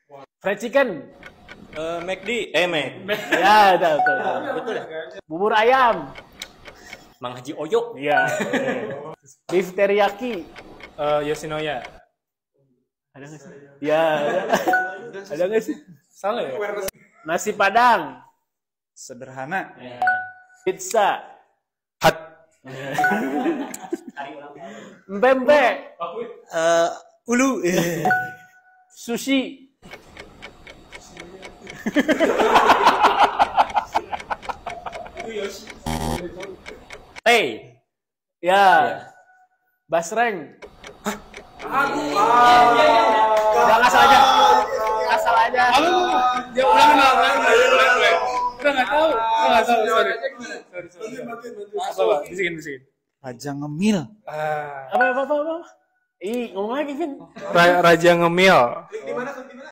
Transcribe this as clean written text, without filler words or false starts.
Fried chicken. McD. Ya, betul. Betul ya? Bubur ayam. Mang Haji Oyo. Iya. Beef teriyaki. Yoshinoya. Ada nggak sih? Ya, ada nggak sih? Salah ya? Nasi Padang. Sederhana. Ya. Pizza. Hat. Empempe. Ulu. Sushi. Teh. Ya. Basreng. Udah ngasal aja. Ngasal aja. Ya ulang. Udah nggak tahu. Sorry. Apa? Bisikin. Raja Ngemil. Apa? Ih, ngomong lagi, Vin. Raja Ngemil.